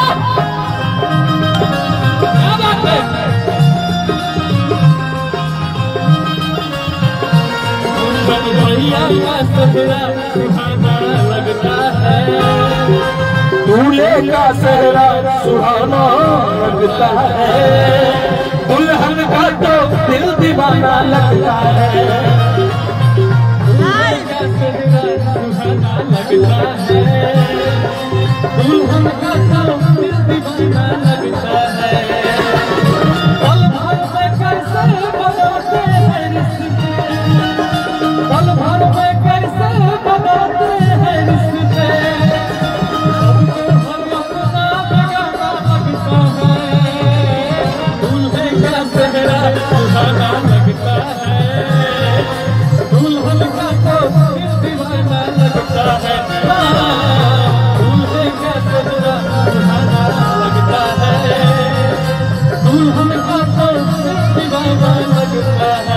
क्या बात है। भैया का सहरा सुहाना लगता है, दूल्हे का सहरा सुहाना लगता है, दुल्हन का तो दिल दीवाना लगता है। दूल्हे का सहरा सुहाना लगता है, दुल्हन का तो दिल दीवाना लगता है। पल भर में कैसे बनाते हैं रिश्ते, पल भर में कैसे बनाते हैं रिश्ते, सबको हम अपना बेगाना लगता है। दूल्हे का सहरा सुहाना लगता है, दुल्हन का तो दिल दीवाना लगता है। दूल्हे का सहरा सुहाना लगता है, दुल्हन का तो दिल दीवाना लगता है।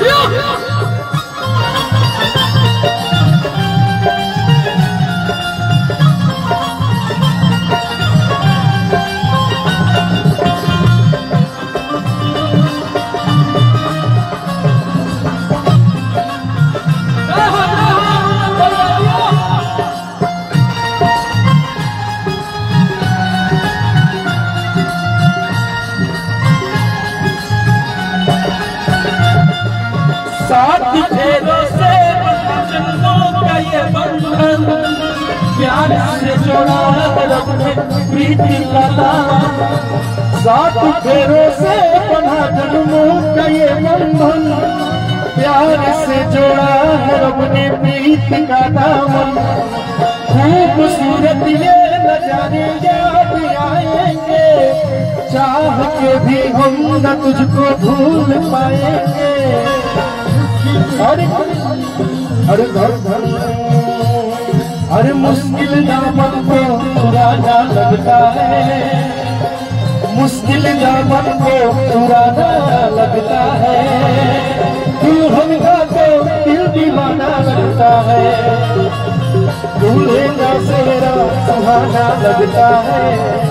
सात फेरों से जन्मों का ये बंधन, प्यार से जोड़ा रब ने प्रीति का दामन। सात फेरों से बंधा जन्मों का ये बंधन, प्यार से जोड़ा रब ने प्रीति का दामन। खूबसूरत ये नजारे याद आएंगे, चाह के भी हम न तुझको भूल पाएंगे। अरे घर घर अरे मुश्किल दामन को चुराना लगता है, मुश्किल दामन को चुराना लगता है, दुल्हन का तो दिल दीवाना लगता है। दूल्हे का सेहरा सुहाना लगता है,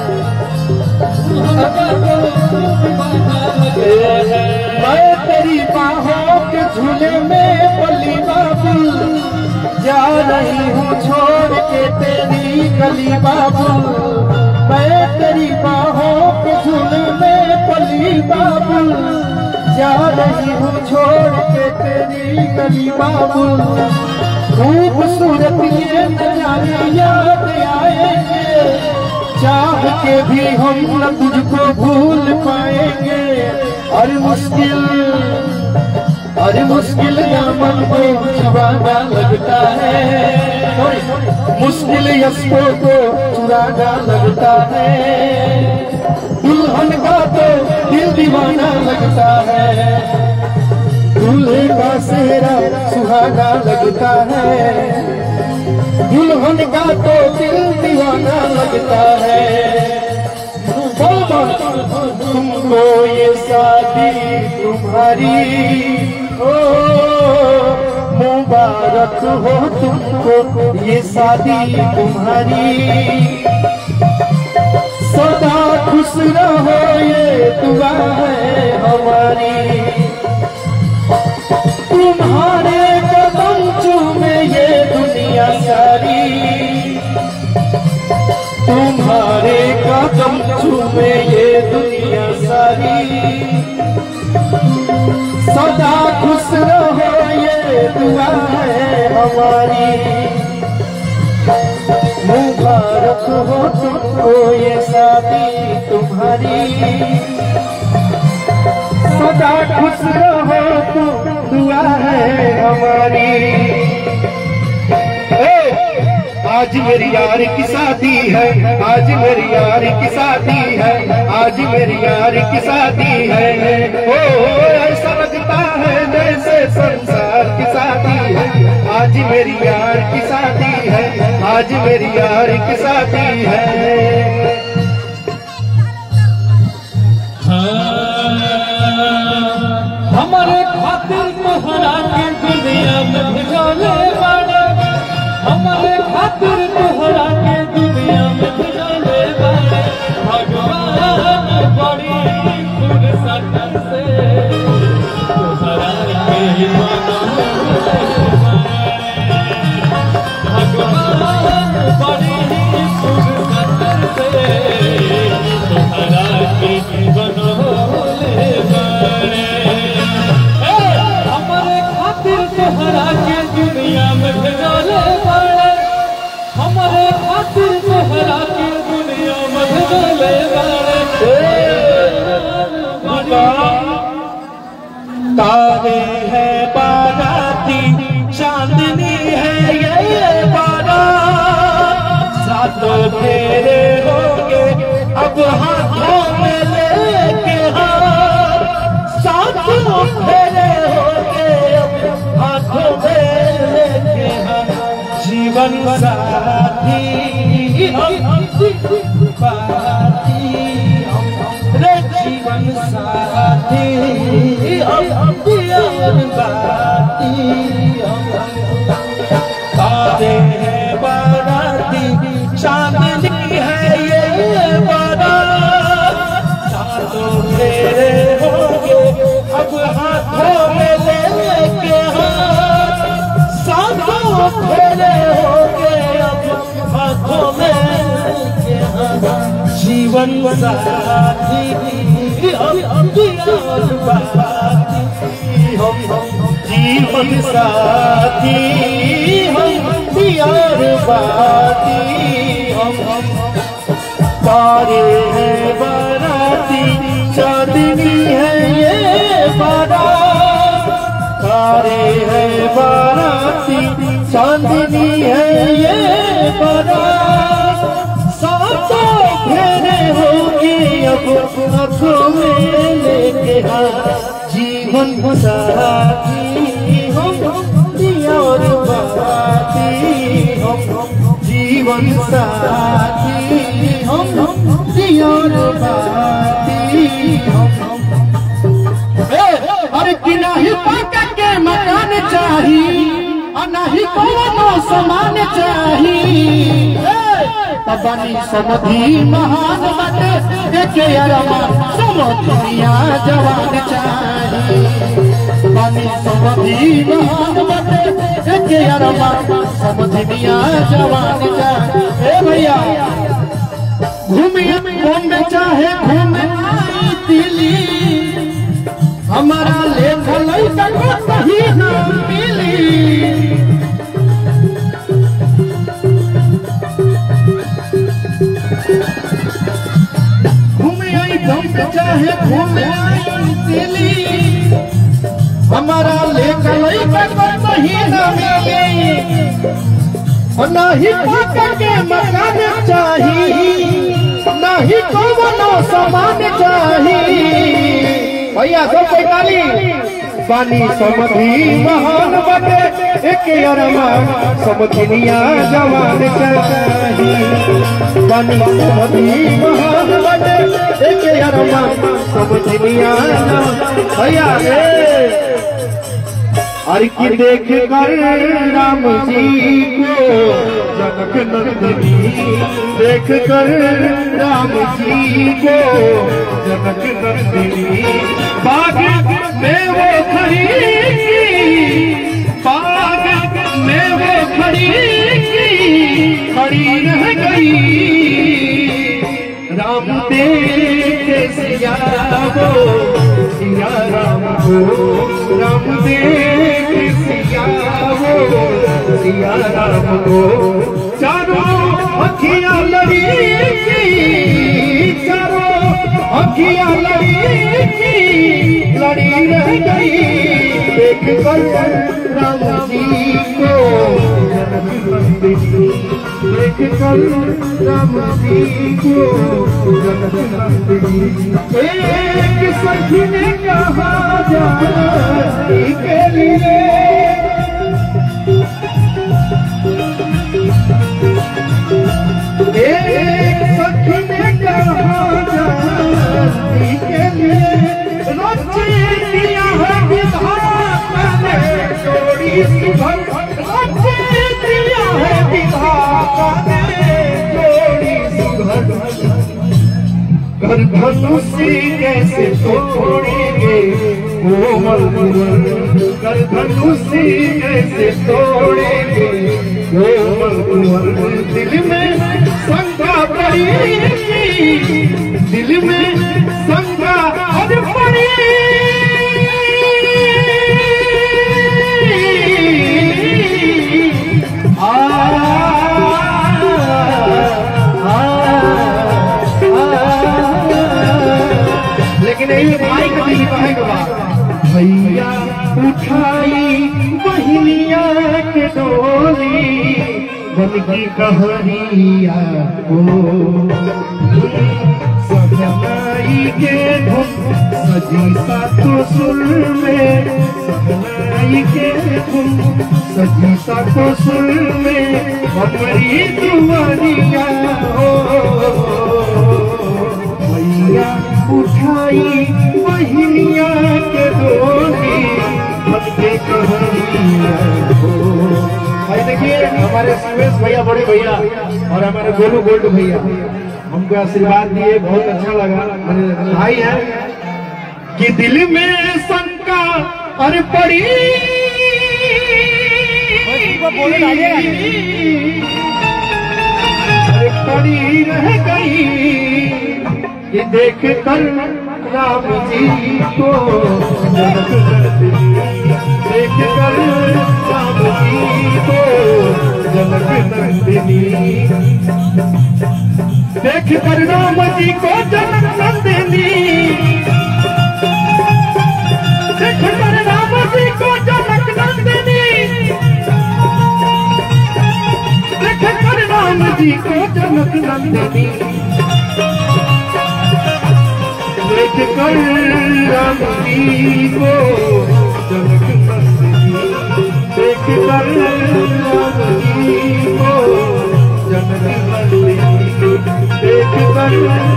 मैं तेरी बाहों के झूले में पली बाबू, जा रही हूँ छोड़ के तेरी गली बाबू। मैं तेरी बाहों के झूले में पली बाबू, जा रही हूँ छोड़ के तेरी गली बाबू। खूबसूरत ये नजारे याद आएंगे, चाह के भी हम न तुझको भूल पाएंगे। अरे मुश्किल दामन को छुपाना लगता है, मुश्किल यशों को चुराना लगता है, दुल्हन का तो दिल दीवाना लगता है। दूल्हे का सेहरा सुहाना लगता है, दुल्हन का तो दिल दीवाना लगता है। तुमको ये शादी तुम्हारी ओ मुबारक हो, तुमको ये शादी तुम्हारी, सदा खुश रहो ये दुआ है हमारी। तुम्हारे कदम चूमे ये दुनिया सारी, तुम्हारे कदम चूमे ये दुनिया सारी, सदा खुश रहो ये दुआ है हमारी। मुबारक हो तुमको ये शादी तुम्हारी, सदा खुश रहो तुम दुआ है हमारी। आज मेरी यार की शादी है, आज मेरी यार की शादी है, आज मेरी यार की शादी है। ओ ऐसा लगता है जैसे संसार की शादी है। आज मेरी यार की शादी है, आज मेरी यार की शादी है। हमारे खातिर तोहरा के दुनिया में भिजोले बाड़े, हमारे खातिर तोहरा के दुनिया में भिजोले बाड़े। तारे है बाराती चांदनी है ये बारात, सातों फेरे होंगे अब हाथों में लेके हाथ, सातों फेरे होंगे अब हाथों में लेके हाथ। जीवन साथी रे जीवन साथी तारे है बाराती चांदनी है ये बारात, सातों फेरे होंगे अब हाथों में लेके हाथ, सातों फेरे होंगे अब हाथों में लेके हाथ। जीवन साथी जीवन साथी हम यार बाती हम तारे हैं बाराती चांदनी है ये बारात, तारे हैं बाराती चांदनी है ये बारात, सातों फेरे होंगे अब हाथों में लेके हाथ। जीवन साथी हम यार बाती हम जीवन साथी हम यार बाती हम। अरे कि नहीं पक्का के मकान चाहिए और नहीं कोनो सामान चाहिए, बनी समधी महान बटे एक अरमान समधिया जवान चाहिए, बनी समधी महान बटे एक अरमान समधिया जवान चाहिए। भैया घूमिए बॉम्बे चाहे घूमे दिल्ली, हमारा लेख लइका कहीं ना मिली। चाहे घूमे दिल्ली, हमारा लेकर लइका कहीं न मिले, नहीं पक्का के मकान चाहिए नहीं कोनो सामान चाहिए। भैया सब कोई ताली। बानी समधी महान बटे एक अरमान समधिनिया जवान चाहिए, बानी समधी महान बटे एक अरमान समधिनिया। भैया अरे की देख कर राम जी को जनक नंदिनी, देख कर राम जी को जनक नंदिनी, बाग में वो खड़ी बाग में वो खड़ी रह गई, राम देखे सिया वो सिया राम को, राम देखे सिया वो सिया राम को। चारों अखियां लड़ी चारों अखियां लड़ी रह गई, देख कर राम जी को जनक नंदिनी, देख कर राम जी को जनक नंदिनी। एक सखी ने कहा जाने के लिए, एक सखी ने कहा जाने के लिए, रची दिया है विधाता ने जोड़ी सुभग, रची दिया है विधाता ने जोड़ी सुभग। घर धनुषी कैसे तोड़ेंगे कोमल कुंवर, घर धनुषी कैसे तोड़ेंगे कोमल कुंवर। दिल में शंका पड़ी, दिल में शंका पड़ी, आ उठाई बहिनिया के डोली बनकी कहरिया को सजनाई के धुन सजी सातो सुर में सजनाई के धुन सजी सातो सुर में हमारी दुआरिया हो भैया उठाई बहिनिया के डोली बनके कहरिया हो। भाई देखिए हमारे सुरेश भैया बड़े भैया और हमारे गोलू गोल्ड भैया हमको आशीर्वाद दिए, बहुत अच्छा लगा। मेरे भाई है कि दिल में शंका अरे पड़ी अरे पड़ी रह गई कि देख कर राम जी को देख कर राम जी को जनक नंदिनी देख कर राम जी को जनक नंदिनी देख कर राम जी को जनक नंदिनी देख कर राम जी को जनक नंदिनी देख कर राम जी को जनक नंदिनी देख कर राम जी को जनक नंदिनी देख कर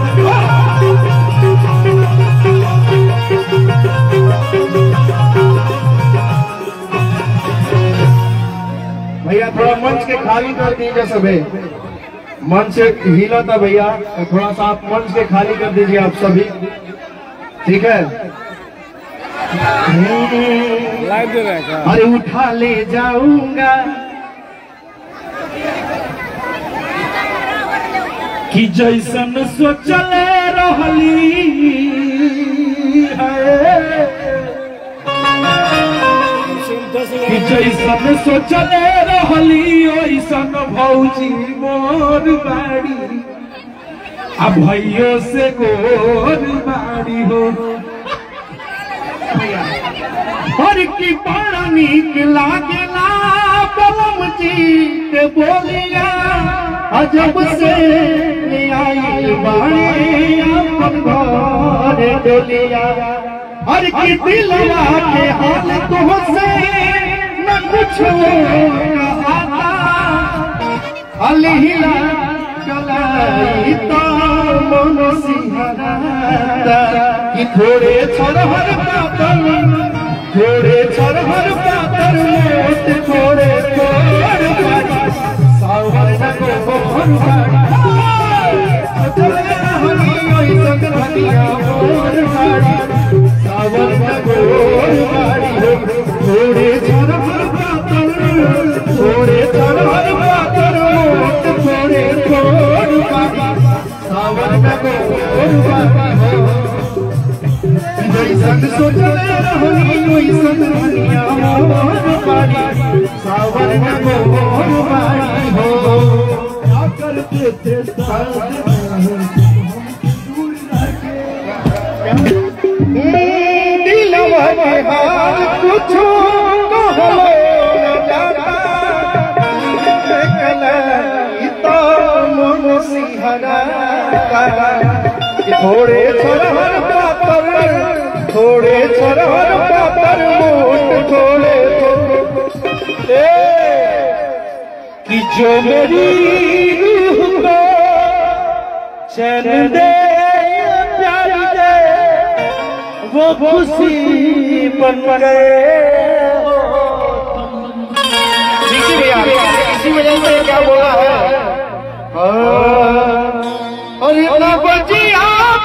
भैया थोड़ा मंच के खाली कर दीजिए, सभी मंच हिला था भैया, थोड़ा सा आप मंच के खाली कर दीजिए आप सभी, ठीक है। अरे उठा ले जाऊंगा कि जैसन सोचले रहली है कि जैसन सोचले रहली ओइसन भौजी मोर बाड़ी आ भैयो से गोर बाड़ी हो और की बड़ा नीक लागेला बलम जी के बोलिया अजब से आई बाड़ी अपन घर डोलिया और की दिलवा के हाल तो से न कुछ आता अलिहिला कलाई तो मन सिंहरा कि थोड़े छरहर पातर थोड़े छरहर पातर मोट थोड़े सावर को सावर थोड़े छरहर पातर थोड़े छरहर पातर मोट थोड़े सावर जैसन सोचले रहनी वैसन दुनिया मोर बाड़ी सावर मोर बाड़ी हो आकर के दिलवा के हाल कुछ कहलो न जाता इता मन सिंहरा थोड़े छरहर पातर थोड़े छरहर पातर मोट थोड़े कि जो मेरी रूह को चैन दे प्यार दे वो खुशी बन गए। इसी वजह से क्या बोला है और इतना बचिया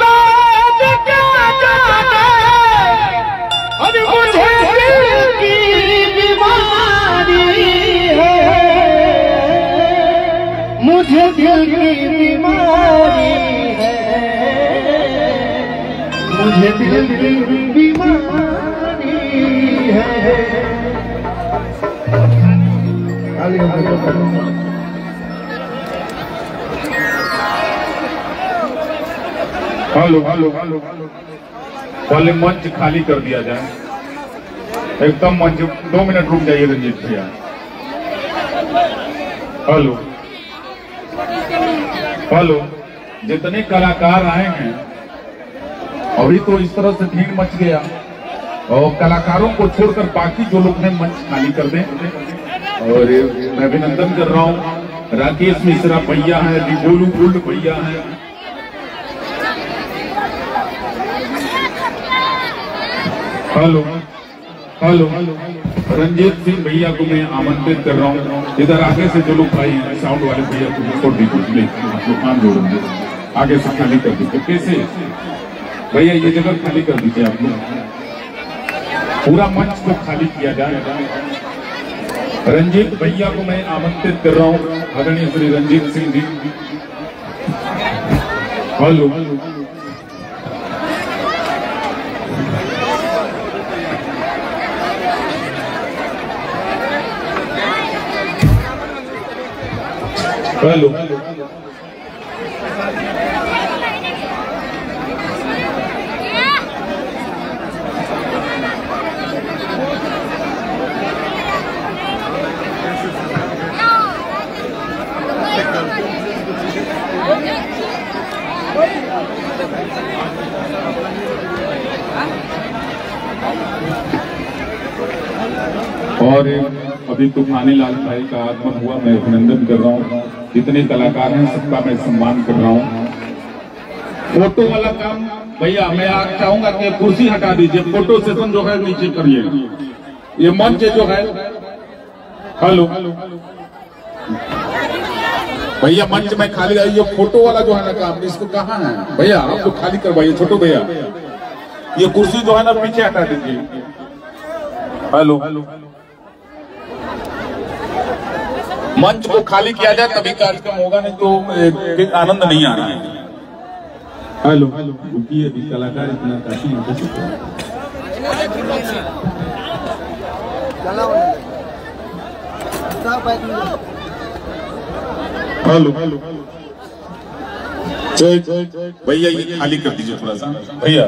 मुझे दिल की बीमारी है मुझे दिल की बीमारी है मुझे दिल की बीमारी है। हेलो हेलो हेलो पहले मंच खाली कर दिया जाए। एकदम मंच 2 मिनट रुक जाइए रंजीत भैया। हेलो हेलो, जितने कलाकार आए हैं अभी तो इस तरह से भीड़ मच गया और कलाकारों को छोड़कर बाकी जो लोग हैं मंच खाली कर दें। और मैं अभिनंदन कर रहा हूँ, राकेश मिश्रा भैया है, गोलू गोल्ड भैया है, हेलो हेलो, रंजीत सिंह भैया को मैं आमंत्रित कर रहा हूँ। इधर आगे से जो लोग भाई हैं साउंड वाले भैया को छोड़ दीजिए, आप लोग कान जोड़ेंगे, आगे से खाली कर दीजिए। कैसे भैया ये जगह खाली कर दीजिए, आप लोग पूरा मंच को खाली किया जाए। रंजीत भैया को मैं आमंत्रित कर रहा हूँ, आदरणीय श्री रंजीत सिंह जी। हेलो हेलो, और अभी तूफानी लाल भाई का आगमन हुआ, मैं अभिनंदन कर रहा हूँ। जितने कलाकार हैं सबका मैं सम्मान कर रहा हूँ। फोटो वाला काम भैया मैं आज चाहूंगा कि कुर्सी हटा दीजिए, फोटो सेशन जो है नीचे करिएगा, ये मंच जो है। हेलो भैया मंच में खाली है, ये फोटो वाला जो है ना काम, इसको कहाँ है भैया, आप लोग खाली करवाइए। छोटो भैया ये कुर्सी जो है ना पीछे हटा दीजिए। हेलो मंच को खाली किया जाए तभी कार्यक्रम होगा, नहीं तो आनंद नहीं आ रहा है। हेलो रुकिए, अभी कलाकार इतना काफी हेलो भैया ये खाली कर दीजिए थोड़ा सा भैया।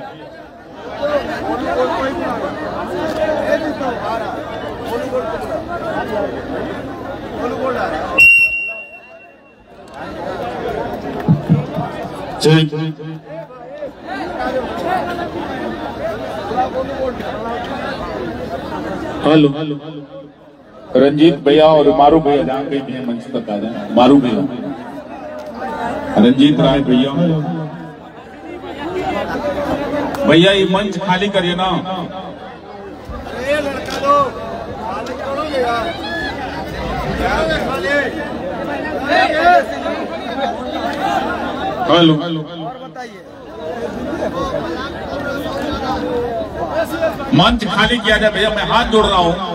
हेलो रंजीत भैया और मारू भैया जहाँ कहीं भी मंच तक आ जाए। मारू भैया, रंजीत राय भैया, भैया ये मंच खाली करिए ना। हेलो मंच खाली किया जाए भैया, मैं हाथ जोड़ रहा हूँ।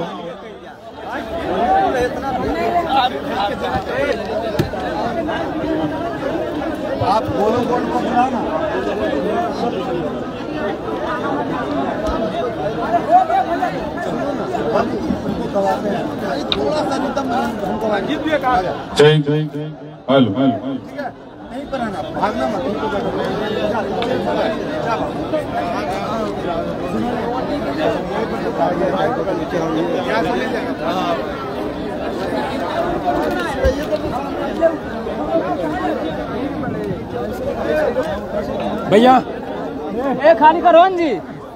आप बोलो को बुलाना। थोड़ा सा हेलो नहीं पर आना, भागना मत। भैया ए खाली करो जी,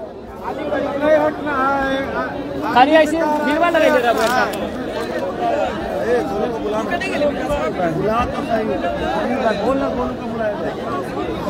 खाली ऐसे भीड़ वाला नहीं दे रहा। बुला तो सही, बोलना बोलना बुलाया।